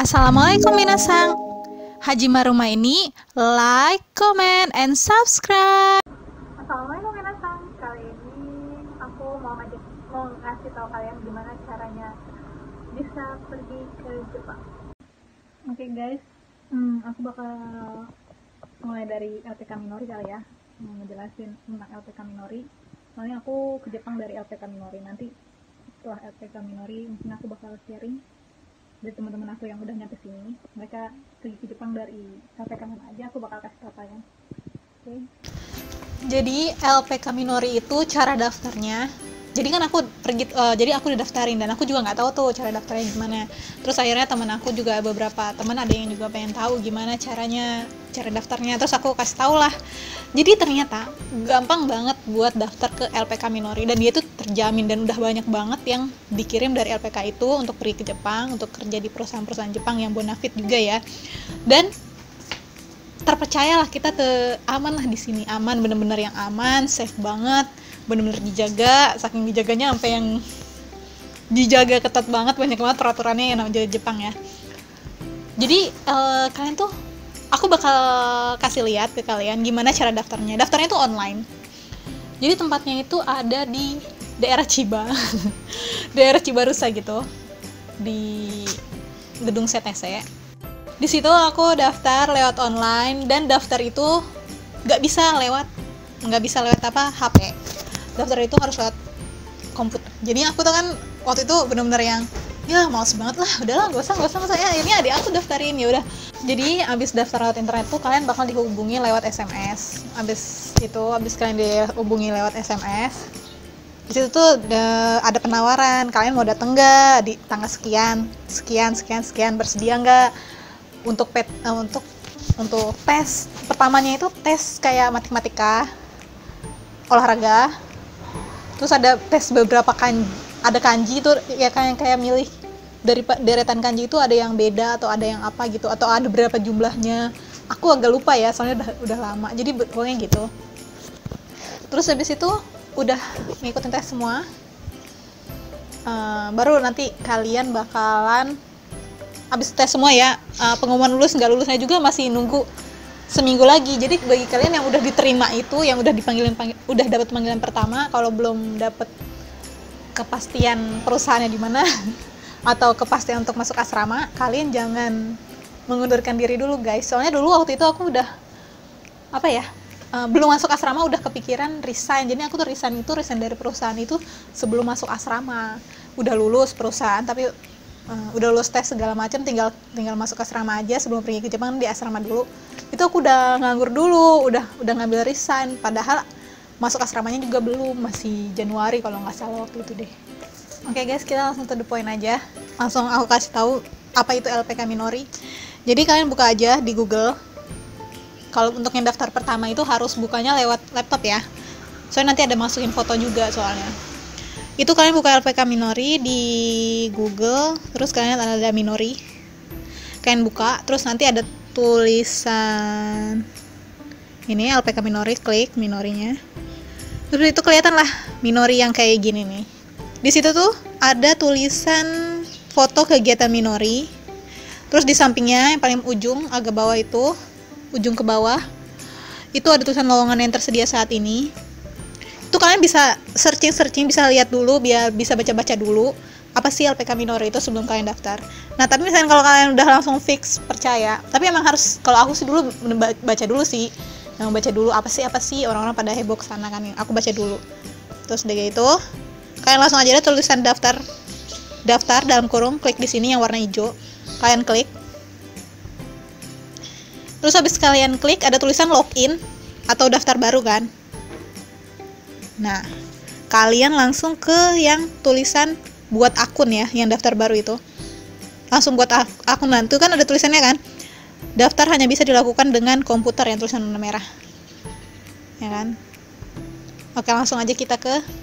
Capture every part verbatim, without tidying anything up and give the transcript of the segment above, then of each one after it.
Assalamualaikum minasang. Haji Maruma ini like, comment, and subscribe. Assalamualaikum minasang. Kali ini aku mau ngajak mau ngasih tahu kalian gimana caranya bisa pergi ke Jepang. Oke okay guys, hmm, aku bakal mulai dari L P K Minori kali ya, mau ngejelasin tentang L P K Minori. Soalnya aku ke Jepang dari L P K Minori. Nanti setelah L P K Minori mungkin aku bakal sharing dari teman-teman aku yang udah nyampe sini, mereka pergi ke Jepang dari L P K mana aja, aku bakal kasih tau kalian. Oke. Okay. Jadi L P K Minori itu cara daftarnya. Jadi kan aku pergi, uh, jadi aku didaftarin dan aku juga nggak tahu tuh cara daftarnya gimana. Terus akhirnya teman aku juga beberapa teman ada yang juga pengen tahu gimana caranya, cara daftarnya. Terus aku kasih tau lah. Jadi ternyata gampang banget buat daftar ke L P K Minori dan dia tuh terjamin dan udah banyak banget yang dikirim dari L P K itu untuk pergi ke Jepang, untuk kerja di perusahaan-perusahaan Jepang yang bonafit juga ya. Dan terpercayalah kita te aman lah di sini, aman, bener-bener yang aman, safe banget, bener-bener dijaga, saking dijaganya sampai yang dijaga ketat banget, banyak banget peraturannya yang namanya Jepang ya. Jadi uh, kalian tuh, aku bakal kasih lihat ke kalian gimana cara daftarnya. Daftarnya tuh online. Jadi tempatnya itu ada di daerah Chiba, daerah Cibarusa gitu, di gedung C T C. Di situ aku daftar lewat online dan daftar itu nggak bisa lewat nggak bisa lewat apa H P. Daftar itu harus lewat komputer. Jadi aku tuh kan waktu itu benar-benar yang ya males banget lah, udahlah nggak usah nggak usah nggak usah ya ini adik aku daftarin ya udah. Jadi abis daftar lewat internet tuh kalian bakal dihubungi lewat S M S. Abis itu abis kalian dihubungi lewat S M S, di situ tuh ada penawaran, kalian mau datang nggak di tanggal sekian sekian sekian sekian, bersedia nggak untuk pet uh, untuk untuk tes pertamanya itu tes kayak matematika, olahraga, terus ada tes beberapa kanji, ada kanji itu ya kayak kayak milih dari deretan kanji itu ada yang beda atau ada yang apa gitu atau ada berapa jumlahnya, aku agak lupa ya soalnya udah udah lama, jadi pokoknya gitu. Terus habis itu udah ngikutin tes semua, uh, baru nanti kalian bakalan abis tes semua ya, uh, pengumuman lulus nggak lulusnya juga masih nunggu seminggu lagi. Jadi bagi kalian yang udah diterima itu, yang udah dipanggilin panggil, udah dapat panggilan pertama, kalau belum dapat kepastian perusahaannya di mana atau kepastian untuk masuk asrama, kalian jangan mengundurkan diri dulu guys. Soalnya dulu waktu itu aku udah apa ya, uh, belum masuk asrama udah kepikiran resign. Jadi aku tuh resign itu resign dari perusahaan itu sebelum masuk asrama. Udah lulus perusahaan tapi Uh, udah lulus tes segala macam, tinggal tinggal masuk asrama aja. Sebelum pergi ke Jepang di asrama dulu itu aku udah nganggur dulu, udah udah ngambil resign, padahal masuk asramanya juga belum, masih Januari kalau nggak salah waktu itu deh. Oke okay guys, kita langsung to the point aja, langsung aku kasih tahu apa itu L P K Minori. Jadi kalian buka aja di Google. Kalau untuk yang daftar pertama itu harus bukanya lewat laptop ya, soalnya nanti ada masukin foto juga soalnya. Itu kalian buka L P K Minori di Google, terus kalian ada Minori, kalian buka, terus nanti ada tulisan ini L P K Minori, klik Minorinya, terus itu kelihatan lah Minori yang kayak gini nih. Di situ tuh ada tulisan foto kegiatan Minori, terus di sampingnya yang paling ujung agak bawah itu, ujung ke bawah itu ada tulisan lowongan yang tersedia saat ini. Itu kalian bisa searching-searching, bisa lihat dulu, biar bisa baca-baca dulu apa sih L P K Minori itu sebelum kalian daftar. Nah tapi misalnya kalau kalian udah langsung fix percaya, tapi emang harus, kalau aku sih dulu baca dulu sih, yang baca dulu apa sih apa sih orang-orang pada heboh kesana kan, aku baca dulu. Terus udah gitu kalian langsung aja ada tulisan daftar, daftar dalam kurung, klik di sini yang warna hijau, kalian klik. Terus habis kalian klik ada tulisan login atau daftar baru kan. Nah, kalian langsung ke yang tulisan buat akun ya, yang daftar baru itu. Langsung buat akun, nanti kan ada tulisannya kan, daftar hanya bisa dilakukan dengan komputer, yang tulisan warna merah. Ya kan? Oke, langsung aja kita ke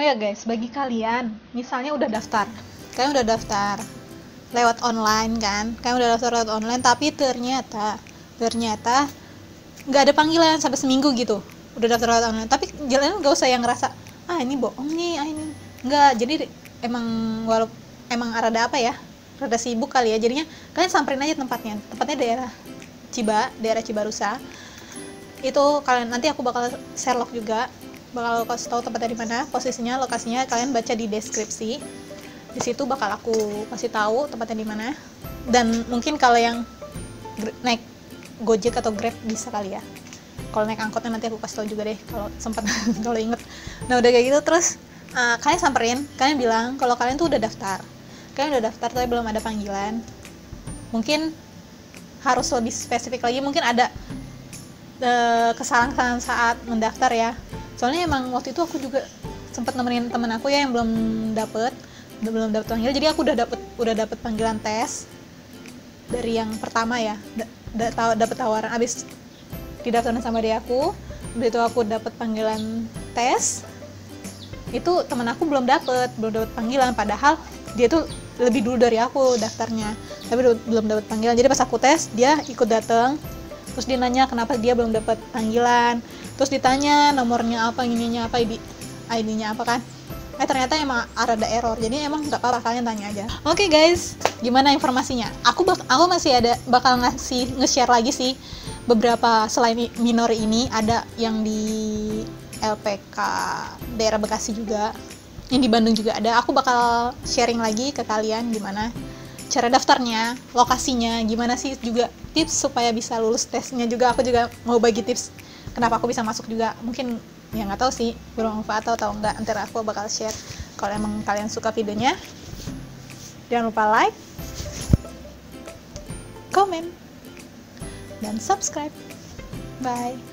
Oh ya guys, bagi kalian misalnya udah daftar, kalian udah daftar lewat online kan, kalian udah daftar lewat online, tapi ternyata ternyata nggak ada panggilan sampai seminggu gitu, udah daftar lewat online, tapi jalan nggak usah yang ngerasa ah ini bohong nih, ah ini nggak, jadi emang walaupun emang rada apa ya, rada sibuk kali ya, jadinya kalian samperin aja tempatnya, tempatnya daerah Ciba, daerah Cibarusa. Itu kalian, nanti aku bakal share log juga, bakal kasih tahu tempatnya di mana, posisinya, lokasinya kalian baca di deskripsi. Di situ bakal aku kasih tahu tempatnya di mana. Dan mungkin kalau yang naik Gojek atau Grab bisa kali ya. Kalau naik angkotnya nanti aku kasih tahu juga deh kalau sempat kalau inget. Nah udah kayak gitu terus uh, kalian samperin, kalian bilang kalau kalian tuh udah daftar. Kalian udah daftar tapi belum ada panggilan. Mungkin harus lebih spesifik lagi, mungkin ada uh, kesalahan-kesalahan saat mendaftar ya. Soalnya emang waktu itu aku juga sempat nemenin temen aku ya yang belum dapet belum dapet panggilan, jadi aku udah dapet udah dapet panggilan tes dari yang pertama ya, da, da, dapet tawaran abis didaftarin sama dia aku, begitu aku dapet panggilan tes itu temen aku belum dapet belum dapet panggilan, padahal dia tuh lebih dulu dari aku daftarnya, tapi belum dapet panggilan. Jadi pas aku tes dia ikut datang, terus dia nanya kenapa dia belum dapet panggilan, terus ditanya nomornya apa, ininya apa, I D-nya apa kan. Eh ternyata emang ada error, jadi emang nggak apa-apa, kalian tanya aja. Oke okay, guys, gimana informasinya? Aku bak aku masih ada bakal ngasih nge-share lagi sih beberapa, selain Minori ini ada yang di L P K daerah Bekasi juga, yang di Bandung juga ada. Aku bakal sharing lagi ke kalian gimana cara daftarnya, lokasinya, gimana sih juga tips supaya bisa lulus tesnya juga. Aku juga mau bagi tips kenapa aku bisa masuk juga, mungkin ya nggak tahu sih bermanfaat atau, atau enggak, ntar aku bakal share. Kalau emang kalian suka videonya jangan lupa like, comment, dan subscribe. Bye.